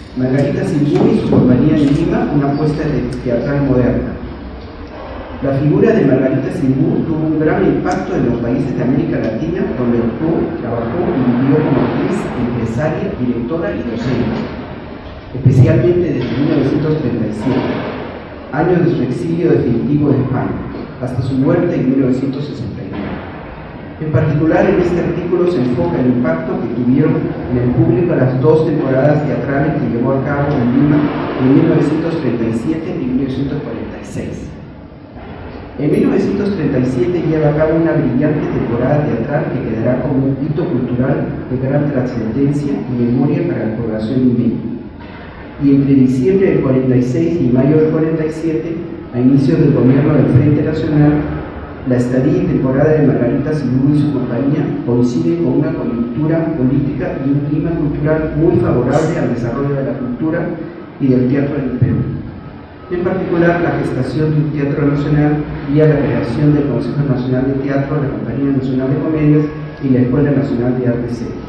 Margarita Xingu y su compañía en Lima, una apuesta teatral moderna. La figura de Margarita Xingu tuvo un gran impacto en los países de América Latina, donde actuó, trabajó y vivió como actriz, empresaria, directora y docente, especialmente desde 1937, año de su exilio definitivo de España, hasta su muerte en 1969. En particular, en este artículo se enfoca el impacto que tuvieron en el público las dos temporadas teatrales que llevó a cabo en Lima en 1937 y 1946. En 1937 lleva a cabo una brillante temporada teatral que quedará como un hito cultural de gran trascendencia y memoria para la población limeña. Y entre diciembre del 46 y mayo del 47, a inicios del gobierno del Frente Nacional, la estadía y temporada de Margarita Xingu y su compañía coinciden con una coyuntura política y un clima cultural muy favorable al desarrollo de la cultura y del teatro en el Perú. En particular, la gestación de un teatro nacional vía la creación del Consejo Nacional de Teatro, la Compañía Nacional de Comedias y la Escuela Nacional de Arte Escénico.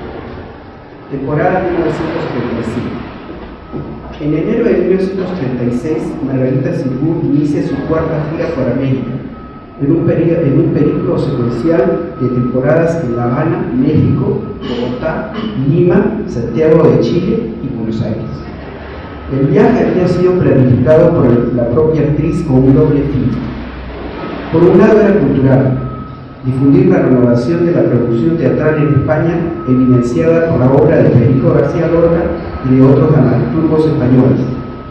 Temporada 1935. En enero de 1936, Margarita Xingu inicia su cuarta gira por América, en un periplo secuencial de temporadas en La Habana, México, Bogotá, Lima, Santiago de Chile y Buenos Aires. El viaje había sido planificado por la propia actriz con un doble fin. Por un lado era cultural, difundir la renovación de la producción teatral en España, evidenciada por la obra de Federico García Lorca y de otros dramaturgos españoles,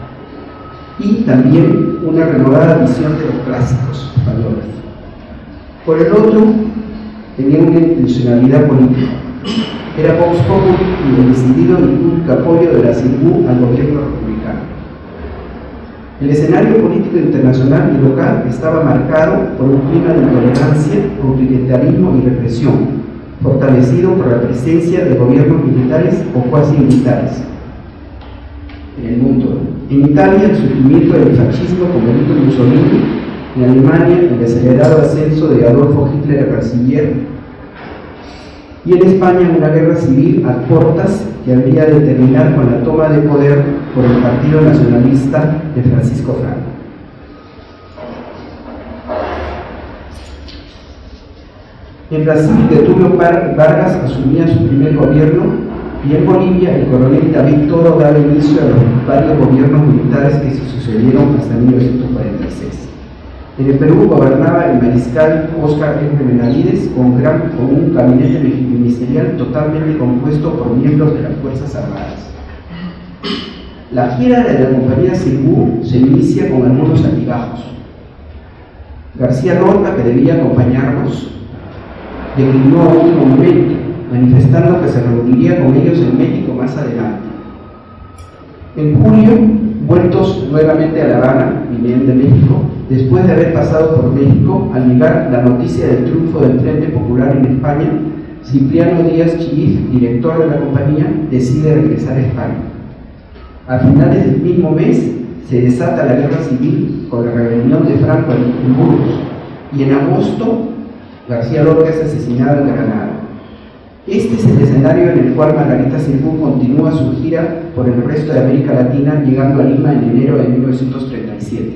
y también una renovada visión de los clásicos españoles. Por el otro, tenía una intencionalidad política. Era Vox Populi y el decidido y público apoyo de la Xingu al gobierno republicano. El escenario político internacional y local estaba marcado por un clima de intolerancia, autoritarismo y represión, fortalecido por la presencia de gobiernos militares o cuasi militares en el mundo. En Italia, el surgimiento del fascismo con Benito Mussolini; en Alemania, el acelerado ascenso de Adolfo Hitler a canciller; y en España, una guerra civil a portas que habría de terminar con la toma de poder por el Partido Nacionalista de Francisco Franco. En Brasil, Getúlio Vargas asumía su primer gobierno, y en Bolivia, el coronel David Toro daba inicio a los varios gobiernos militares que se sucedieron hasta 1946. En el Perú gobernaba el mariscal Óscar M. Benavides con un gabinete ministerial totalmente compuesto por miembros de las Fuerzas Armadas. La gira de la compañía Xingu se inicia con algunos altibajos. García Lorca, que debía acompañarnos, declinó a último momento, manifestando que se reuniría con ellos en México más adelante. En julio, vueltos nuevamente a La Habana, vinieron de México, después de haber pasado por México, al llegar la noticia del triunfo del Frente Popular en España, Cipriano Díaz Chivif, director de la compañía, decide regresar a España. A finales del mismo mes se desata la guerra civil con la rebelión de Franco en Burgos, y en agosto García Lorca es asesinado en Granada. Este es el escenario en el cual Margarita Xingu continúa su gira por el resto de América Latina, llegando a Lima en enero de 1937.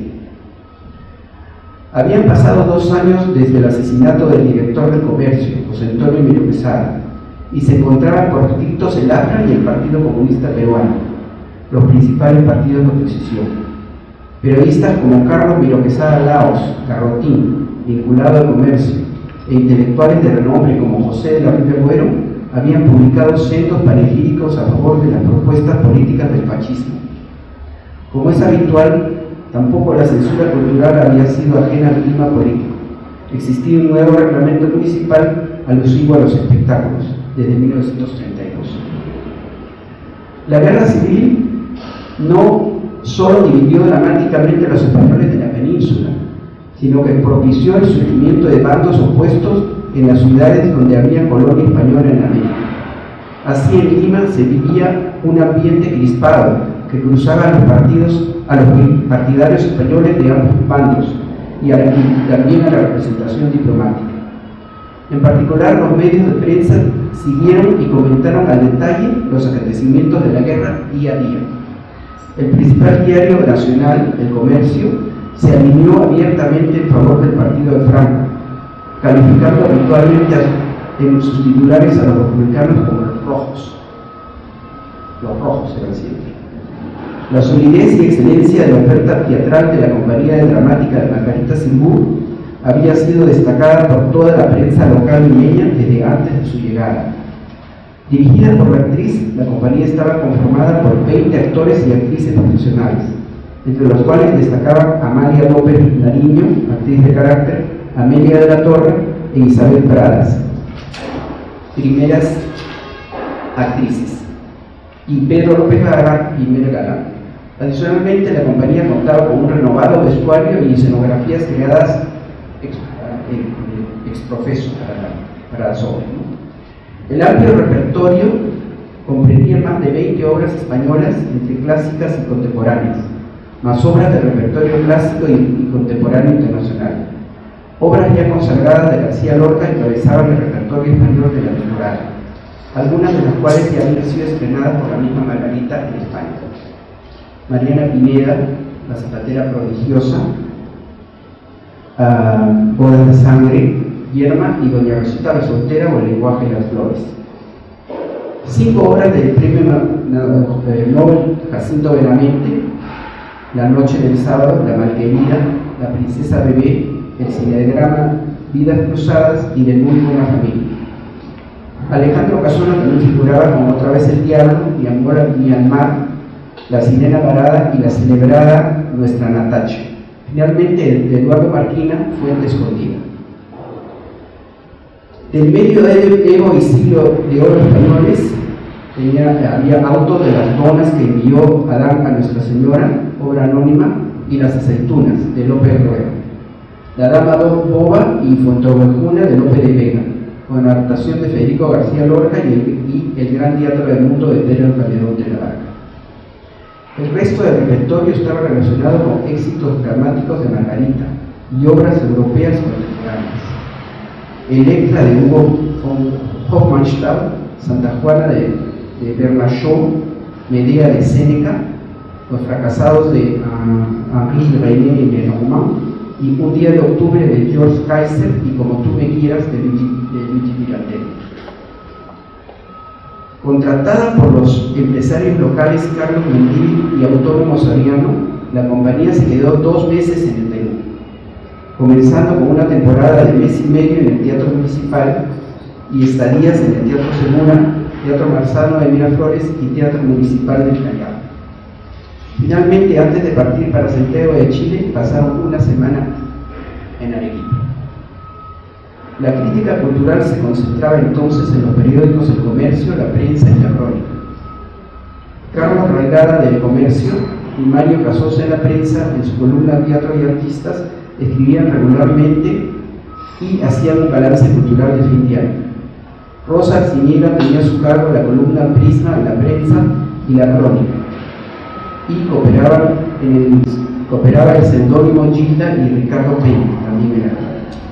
Habían pasado 2 años desde el asesinato del director del comercio, José Antonio Emilio Quesada, y se encontraban proscriptos el APRA y el Partido Comunista Peruano, los principales partidos de oposición. Periodistas como Carlos Miro Quesada Laos, Garrotín, vinculado al comercio, e intelectuales de renombre como José de la Riva Agüero habían publicado sendos panegíricos a favor de las propuestas políticas del fascismo. Como es habitual, tampoco la censura cultural había sido ajena al clima político. Existía un nuevo reglamento municipal alusivo a los espectáculos, desde 1932. La guerra civil no solo dividió dramáticamente a los españoles de la península, sino que propició el surgimiento de bandos opuestos en las ciudades donde había colonia española en América. Así, en Lima se vivía un ambiente crispado que cruzaba a los partidarios españoles de ambos bandos y también a la representación diplomática. En particular, los medios de prensa siguieron y comentaron al detalle los acontecimientos de la guerra día a día. El principal diario nacional, El Comercio, se alineó abiertamente en favor del partido de Franco, calificando habitualmente en sus titulares a los republicanos como los rojos. Los rojos eran siempre. La solidez y excelencia de la oferta teatral de la compañía de dramática de Margarita Xirgu había sido destacada por toda la prensa local limeña desde antes de su llegada. Dirigida por la actriz, la compañía estaba conformada por 20 actores y actrices profesionales, entre los cuales destacaban Amalia López Nariño, actriz de carácter, Amelia de la Torre e Isabel Pradas, primeras actrices, y Pedro López Galán, primer galán. Adicionalmente, la compañía contaba con un renovado vestuario y escenografías creadas ex profeso para las obras. El amplio repertorio comprendía más de 20 obras españolas, entre clásicas y contemporáneas, más obras del repertorio clásico y contemporáneo internacional. Obras ya consagradas de García Lorca encabezaban el repertorio español de la temporada, algunas de las cuales ya habían sido estrenadas por la misma Margarita en España. Mariana Pineda, La zapatera prodigiosa, Bodas de sangre, Yerma y Doña Rosita la soltera o El lenguaje de las flores. 5 obras del premio Nobel Jacinto Benavente: La noche del sábado, La Marguerita, La princesa bebé, El cinedrama Vidas cruzadas y De muy buena familia. Alejandro Casona también figuraba como Otra vez el diablo, y Angola y Myanmar, La sirena varada y la celebrada Nuestra Natacha. Finalmente, Eduardo Marquina, Fuente escondida. Del medioevo y siglo de oro españoles había auto de las donas que envió Adán a Nuestra Señora, obra anónima, y Las aceitunas, de López Rueda. La dama Boba y Fontobajuna, de Lope de Vega, con adaptación de Federico García Lorca y el Gran Teatro del Mundo de Pedro Calderón de la Barca. El resto del repertorio estaba relacionado con éxitos dramáticos de Margarita y obras europeas contemporáneas. Electra de Hugo von Hofmannsthal, Santa Juana de Bernard Shaw, Medea de Séneca, Los fracasados de Henri René y Lenormand, y Un día de octubre de George Kaiser y Como tú me quieras de Luigi Pirandello. Contratada por los empresarios locales Carlos Mendívil y Autónomo Soriano, la compañía se quedó 2 meses en el Perú, comenzando con una temporada de mes y medio en el Teatro Municipal y estadías en el Teatro Segura, Teatro Marzano de Miraflores y Teatro Municipal del Callao. Finalmente, antes de partir para Santiago de Chile, pasaron una semana en Arequipa. La crítica cultural se concentraba entonces en los periódicos El Comercio, La Prensa y La Crónica. Carlos Raigada del Comercio y Mario Casosa en La Prensa, en su columna Teatro y Artistas, escribían regularmente y hacían un balance cultural de fin de año. Rosa Arciniega tenía a su cargo la columna Prisma en La Prensa y La Crónica, y cooperaba el seudónimo Gilda y Ricardo Peña, también en La Crónica.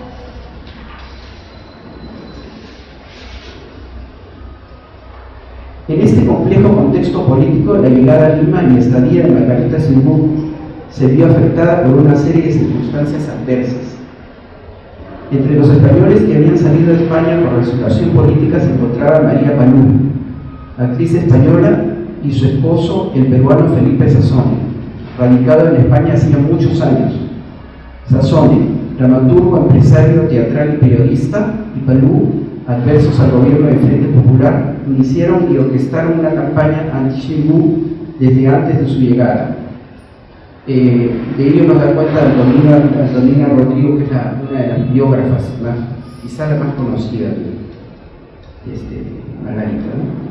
En este complejo contexto político, la llegada a Lima y la estadía de Margarita Xirgu se vio afectada por una serie de circunstancias adversas. Entre los españoles que habían salido de España por la situación política se encontraba María Palú, actriz española, y su esposo, el peruano Felipe Sassone, radicado en España hacía muchos años. Sassone, dramaturgo, empresario, teatral y periodista, y Palú, adversos al gobierno del Frente Popular, iniciaron y orquestaron una campaña anti-Xirgu desde antes de su llegada. De ello nos da cuenta Antonina Rodrigo, que es una de las biógrafas, quizá la más conocida de Margarita,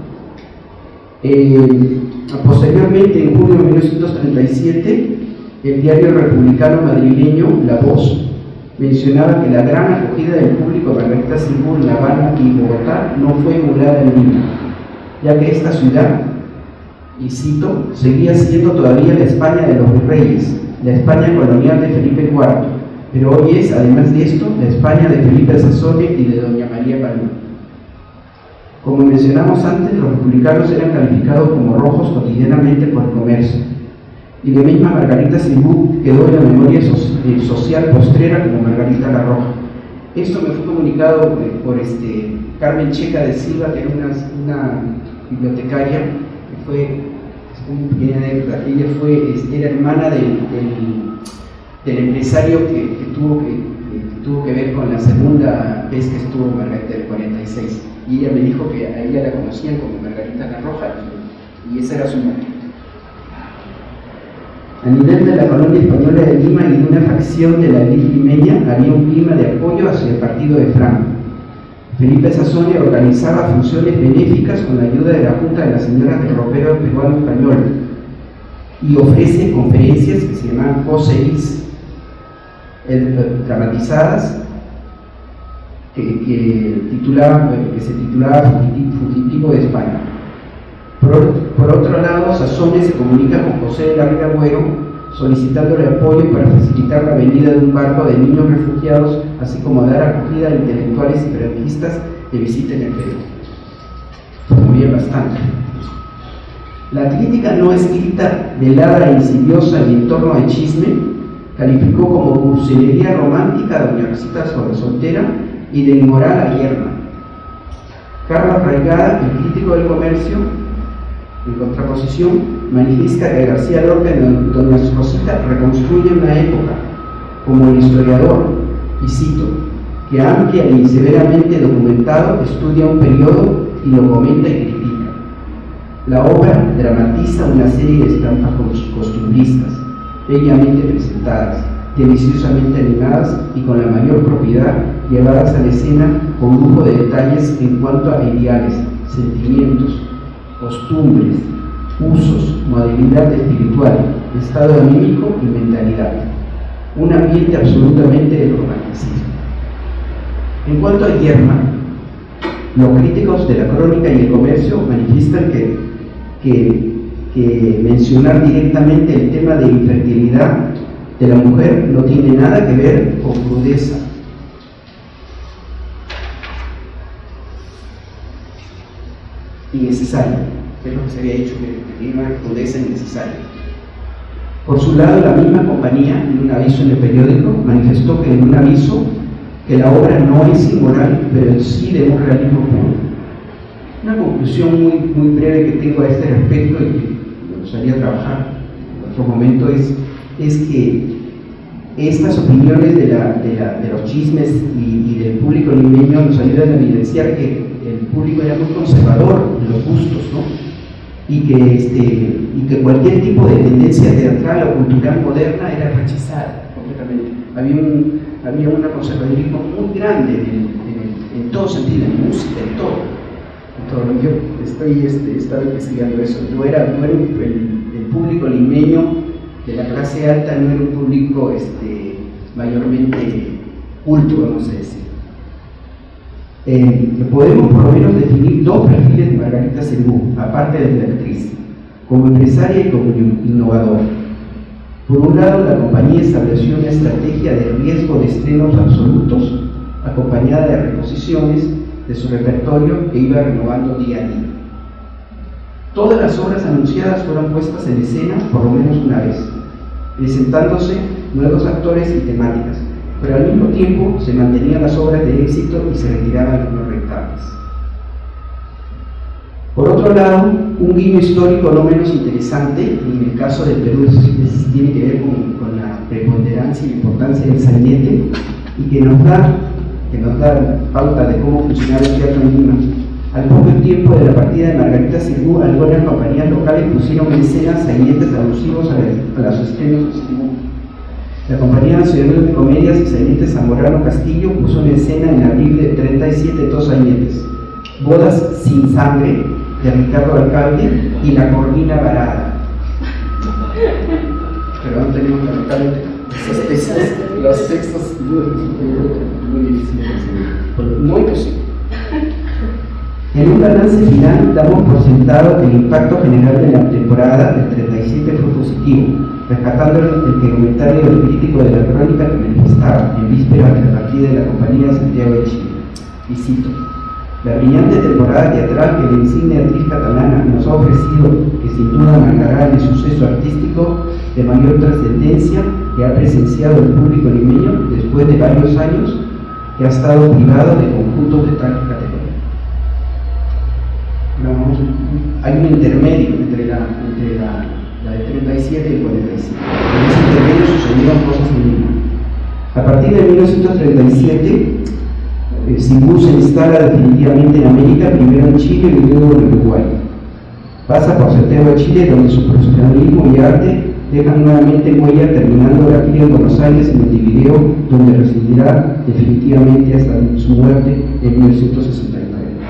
¿no? Posteriormente, en junio de 1937, el diario republicano madrileño La Voz mencionaba que la gran acogida del público de Margarita Xirgu en La Habana y Bogotá no fue emulada en Lima, ya que esta ciudad, y cito, seguía siendo todavía la España de los virreyes, la España colonial de Felipe IV, pero hoy es, además de esto, la España de Felipe Sassone y de doña María Palma. Como mencionamos antes, los republicanos eran calificados como rojos cotidianamente por el comercio, y la misma Margarita Xirgu quedó en la memoria social postrera como Margarita la Roja. Esto me fue comunicado por Carmen Checa de Silva, que era una bibliotecaria, que fue una pequeña anécdota. Ella era hermana del empresario que tuvo que ver con la segunda vez que estuvo Margarita del 46, y ella me dijo que a ella la conocían como Margarita la Roja, y esa era su nombre. A nivel de la colonia española de Lima y de una facción de la élite limeña había un clima de apoyo hacia el partido de Franco. Felipe Sassone organizaba funciones benéficas con la ayuda de la Junta de las Señoras del Ropero Peruano Español y ofrece conferencias que se llamaban COSEIS, dramatizadas, que se titulaba Fugitivo de España. Por otro lado, Sassone se comunica con José de la Riva Agüero solicitándole apoyo para facilitar la venida de un barco de niños refugiados, así como dar acogida a intelectuales y franquistas que visiten el Perú. Promovía bastante. La crítica no escrita, velada e insidiosa en torno al chisme, calificó como cursilería romántica a doña Rosita Soltera y de inmoral a Guillermo. Carlos Raigada, el crítico del comercio, en contraposición, manifiesta que García Lorca en doña Rosita reconstruye una época, como el historiador, y cito, que amplia y severamente documentado estudia un periodo y lo comenta y critica. La obra dramatiza una serie de estampas costumbristas, bellamente presentadas, deliciosamente animadas y con la mayor propiedad llevadas a la escena con lujo de detalles en cuanto a ideales, sentimientos, costumbres, usos, modalidad espiritual, estado anímico y mentalidad. Un ambiente absolutamente del romanticismo. En cuanto a Guillermo, los críticos de la crónica y el comercio manifiestan que mencionar directamente el tema de infertilidad de la mujer no tiene nada que ver con crudeza. Innecesario, es lo que se había dicho, que tiene una crudeza innecesaria. Por su lado, la misma compañía, en un aviso en el periódico, manifestó que en un aviso que la obra no es inmoral, pero sí de un realismo puro. Una conclusión muy breve que tengo a este respecto y que me gustaría trabajar en otro momento es que estas opiniones de los chismes y del público limeño nos ayudan a evidenciar que el público era muy conservador en los gustos, ¿no? Y que cualquier tipo de tendencia teatral o cultural moderna era rechazada completamente. Había un conservadurismo muy grande en todo sentido, en música, en todo. Yo estaba investigando eso. No era el público limeño de la clase alta, no era un público mayormente culto, vamos a decir. Podemos por lo menos definir dos perfiles de Margarita Xirgu, aparte de la actriz, como empresaria y como innovadora. Por un lado, la compañía estableció una estrategia de riesgo de estrenos absolutos, acompañada de reposiciones de su repertorio que iba renovando día a día. Todas las obras anunciadas fueron puestas en escena por lo menos una vez, presentándose nuevos actores y temáticas, pero al mismo tiempo se mantenían las obras de éxito y se retiraban los no rentables. Por otro lado, un guiño histórico no menos interesante, y en el caso del Perú tiene que ver con la preponderancia y importancia del sainete, y que nos da pauta de cómo funcionaba el teatro en Lima. Al poco tiempo de la partida de Margarita Xirgu, algunas compañías locales pusieron en escena sainetes alusivos a los estrenos de Xirgu. La Compañía Nacional de Comedias y Sainetes Zamorano Castillo puso en escena en abril de 37 dos sainetes: Bodas sin sangre, de Ricardo Alcalde, y La Corvina Varada. Pero no tenemos lamentablemente los textos muy difíciles. Muy posible. En un balance final damos por sentado que el impacto general de la temporada del 37 fue positivo, rescatando el comentario del crítico de la crónica que manifestaba en vísperas de la partida de la Compañía de Santiago de Chile. Y cito: la brillante temporada teatral que la insignia actriz catalana nos ha ofrecido, que sin duda marcará el suceso artístico de mayor trascendencia que ha presenciado el público limeño después de varios años que ha estado privado de conjuntos de tal categoría. Hay un intermedio entre la de 37 y 45. En ese intermedio sucedieron cosas en Lima. A partir de 1937, Cibú se instala definitivamente en América, primero en Chile y luego en Uruguay. Pasa por Santiago de Chile, donde su profesionalismo y arte dejan nuevamente huella, terminando la gira en Buenos Aires, en Montevideo, donde residirá definitivamente hasta su muerte en 1969.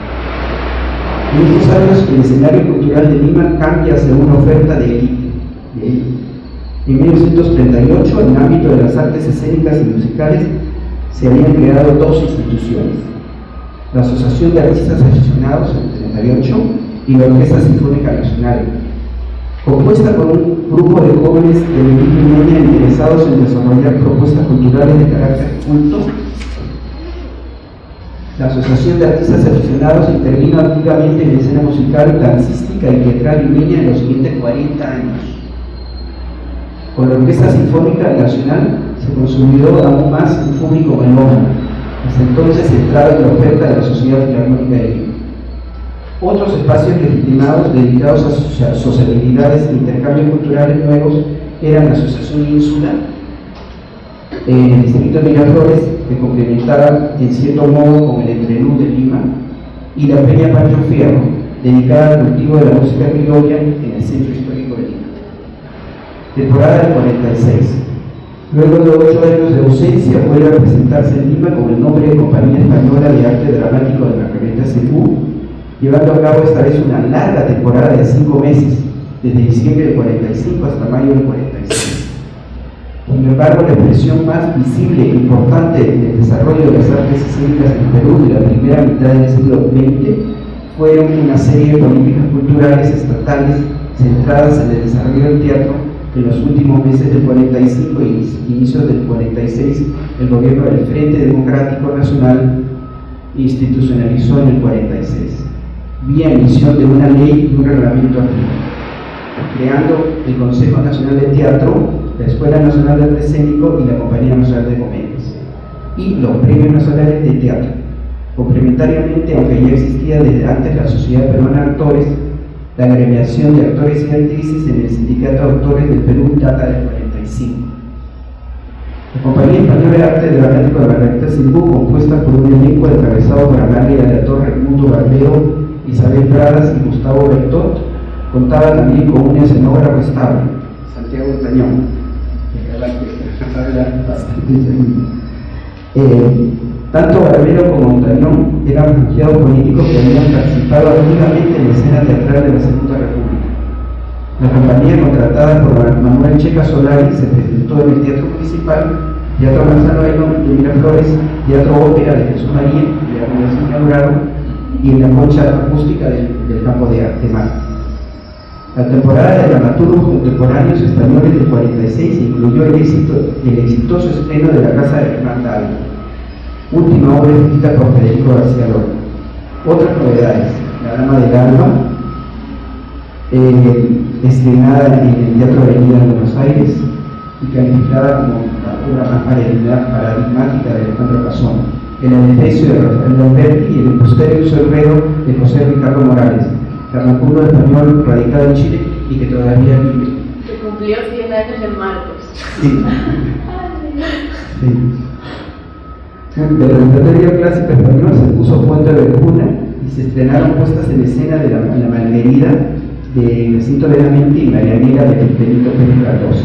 En estos años, el escenario cultural de Lima cambia hacia una oferta de élite. En 1938, en el ámbito de las artes escénicas y musicales, se habían creado dos instituciones: la Asociación de Artistas Aficionados en el 38 y la Orquesta Sinfónica Nacional, compuesta por un grupo de jóvenes de limeña interesados en desarrollar propuestas culturales de carácter culto. La Asociación de Artistas Aficionados intervino activamente en la escena musical, dancística y teatral limeña en los siguientes 40 años. Con la Orquesta Sinfónica Nacional se consolidó aún más un público melómano, hasta entonces centrado en la oferta de la Sociedad Filarmónica de Lima. Otros espacios legitimados dedicados a sociabilidades e intercambios culturales nuevos eran la Asociación Ínsula, en el distrito de Miraflores, que complementaba en cierto modo con el Entrenú de Lima, y la Peña Pancho Fierro, dedicada al cultivo de la música criolla en el centro histórico de Lima. Temporada del 46. Luego de 8 años de ausencia, vuelve a presentarse en Lima con el nombre de Compañía Española de Arte Dramático de Margarita Cibú, llevando a cabo esta vez una larga temporada de 5 meses, desde diciembre del 45 hasta mayo del 46. Sin embargo, la expresión más visible e importante del desarrollo de las artes escénicas en Perú de la primera mitad del siglo XX fueron una serie de políticas culturales estatales centradas en el desarrollo del teatro. En los últimos meses del 45 y inicios del 46, el gobierno del Frente Democrático Nacional institucionalizó en el 46, vía emisión de una ley y un reglamento afín, creando el Consejo Nacional de Teatro, la Escuela Nacional de Arte Escénico y la Compañía Nacional de Comedias, y los Premios Nacionales de Teatro. Complementariamente, aunque ya existía desde antes la Sociedad Peruana de Actores, la agremiación de actores y actrices en el Sindicato de Actores del Perú data del 45. La Compañía Española de Arte Dramático de Margarita Cibú, compuesta por un elenco encabezado por Amalia de la Torre, Mundo Barbero, Isabel Pradas y Gustavo Bertot, contaba también con un escenógrafo estable, Santiago Tañón, que habla bastante. Tanto Barbero como Montañón eran refugiados políticos que habían participado activamente en la escena teatral de la Segunda República. La compañía, contratada por Manuel Checa Solari, se presentó en el Teatro Municipal, Teatro Manzano de Miraflores, Teatro Ópera de Jesús María, de la Universidad Inaugurado, y en la concha acústica del Campo de Marte. La temporada de dramaturgos contemporáneos españoles del 46 incluyó el exitoso estreno de La Casa de Hernán David, última obra escrita por Federico García Lorca. Otras novedades: La Dama del Alma, estrenada en el Teatro Avenida de Buenos Aires y calificada como la obra más paradigmática de Alejandro Casón, El Adefesio de Rafael Lamberti y El Embusterio Herrero de José Ricardo Morales, dramaturgo español radicado en Chile y que todavía vive. Que cumplió 100 años el martes. Sí. Sí. Del repertorio clásico español se puso Fuente de Cuna y se estrenaron puestas en escena de la Malherida de Jacinto Benavente y Marianela de Benito Pérez Cardoso.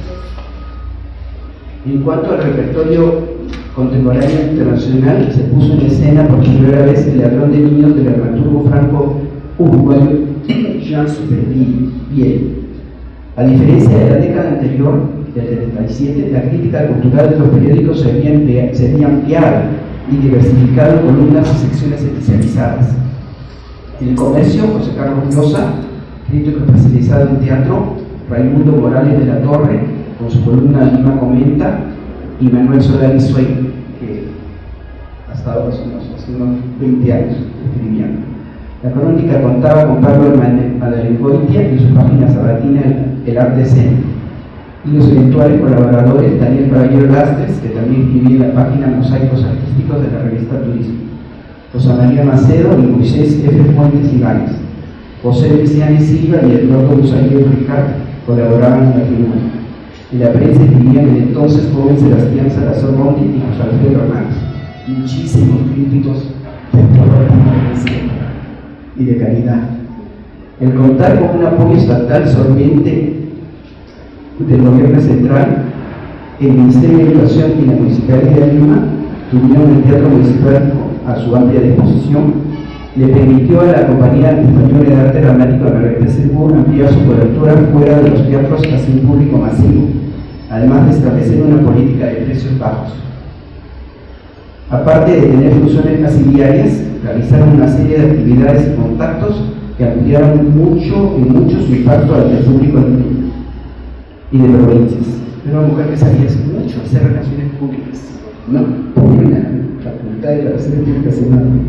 En cuanto al repertorio contemporáneo internacional, se puso en escena por primera vez El Ladrón de Niños del dramaturgo franco-uruguayo Jean Supervielle. A diferencia de la década anterior, del 77, la crítica cultural de los periódicos se había ampliado y diversificado en columnas y secciones especializadas. En El Comercio, José Carlos Llosa, crítico especializado en teatro, Raimundo Morales de la Torre, con su columna Lima Comenta, y Manuel Solari Suey, que hasta ahora hace unos 20 años escribían. La crónica contaba con Pablo Madalengoitia y su página sabatina El Arte Escénico, y los eventuales colaboradores Daniel Caballero Lastres, que también escribía en la página Mosaicos Artísticos de la revista Turismo, José María Macedo y Moisés F. Fuentes Ibáñez. José Luciani Silva y Eduardo Busaguillo Ricard colaboraban en la tribuna. En la prensa escribían el entonces joven Sebastián Salazar Rondi y José Alfredo Hernández. Muchísimos críticos de conferencia y de calidad. El contar con un apoyo estatal solvente del gobierno central, el Ministerio de Educación y la Municipalidad de Lima tuvieron el Teatro Municipal a su amplia disposición, le permitió a la Compañía Española de Arte Dramático de Margarita Sirgu ampliar su cobertura fuera de los teatros hacia un público masivo, además de establecer una política de precios bajos. Aparte de tener funciones casi diarias, realizaron una serie de actividades y contactos que ampliaron mucho su impacto ante el público y de provincias. Era una mujer que sabía mucho hacer relaciones públicas, ¿no? Una facultad de relaciones públicas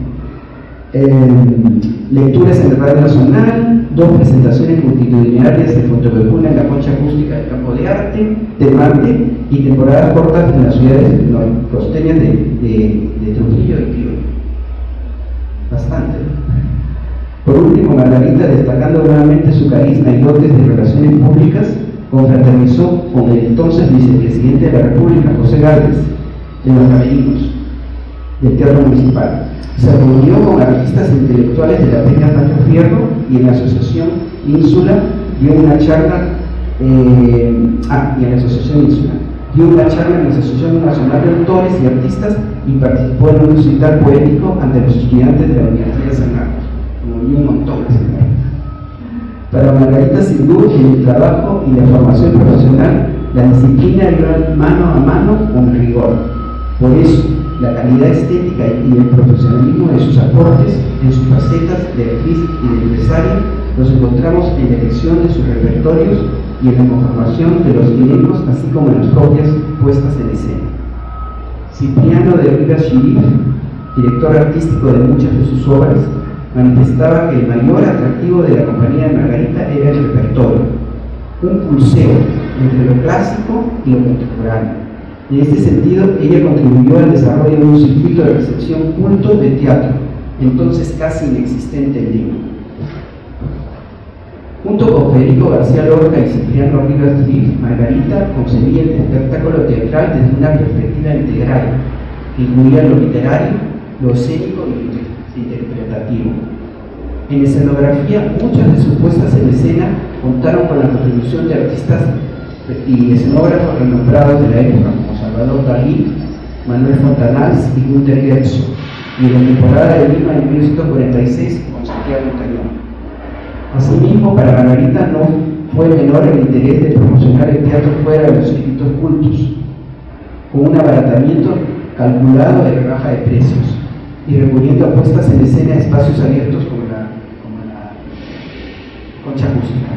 lecturas en la Radio Nacional, 2 presentaciones multitudinarias de fotopepuna en la concha acústica del Campo de Arte, de Marte, y temporadas cortas en las ciudades costeñas de Trujillo y Pío. Bastante, ¿no? Por último, Margarita, destacando nuevamente su carisma y dotes de relaciones públicas, confraternizó con el entonces vicepresidente de la República, José Gálvez, en los camerinos del Teatro Municipal. Se reunió con artistas intelectuales de la Peña Pancho Fierro y en la Asociación Ínsula dio una charla en la Asociación Nacional de Autores y Artistas, y participó en un recital poético ante los estudiantes de la Universidad de San Carlos, como un montón de San Carlos. Para Margarita Sirgu, en el trabajo y la formación profesional, la disciplina iba mano a mano con rigor. Por eso, la calidad estética y el profesionalismo de sus aportes en sus facetas de actriz y de empresaria los encontramos en la elección de sus repertorios y en la conformación de los elencos, así como en las propias puestas en escena. Cipriano de Rivas Chirif, director artístico de muchas de sus obras, manifestaba que el mayor atractivo de la compañía de Margarita era el repertorio, un pulseo entre lo clásico y lo contemporáneo. En este sentido, ella contribuyó al desarrollo de un circuito de recepción culto de teatro, entonces casi inexistente en Lima. Junto con Federico García Lorca y Cipriano Rivas Chirif, Margarita concebía el espectáculo teatral desde una perspectiva integral, que incluía lo literario, lo escénico y lo interpretativo. En escenografía, muchas de sus puestas en escena contaron con la contribución de artistas y escenógrafos renombrados de la época, como Salvador Dalí, Manuel Fontanals y Günter Gersson, y en la temporada de Lima en 1946 con Santiago Cañón. Asimismo, para Margarita no fue menor el interés de promocionar el teatro fuera de los circuitos cultos, con un abaratamiento calculado de rebaja de precios y recurriendo a puestas en escena de espacios abiertos como la concha acústica.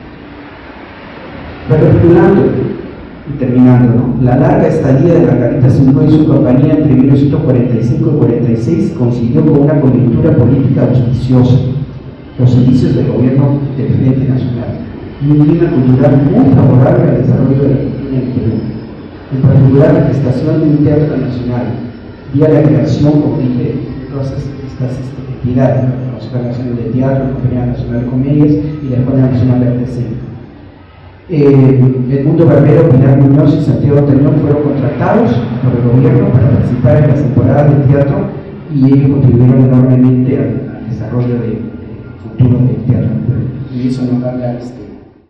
Recapitulando y terminando, ¿no? La larga estadía de Margarita Sirgu y su compañía entre 1945 y 46 coincidió con una coyuntura política auspiciosa, los inicios del gobierno del Frente Nacional y un clima cultural muy favorable al desarrollo de la cultura en el Perú, en particular la gestación de un teatro nacional, vía la creación, como dije, de todas estas entidades, la Consejo Nacional de Teatro, la Compañía Nacional de Comedias y la Escuela Nacional de Arte Escénico. Edmundo Barbero, Pilar Muñoz y Santiago Tañón fueron contratados por el gobierno para participar en las temporadas de teatro, y ellos contribuyeron enormemente al desarrollo del futuro del teatro. Y eso nos da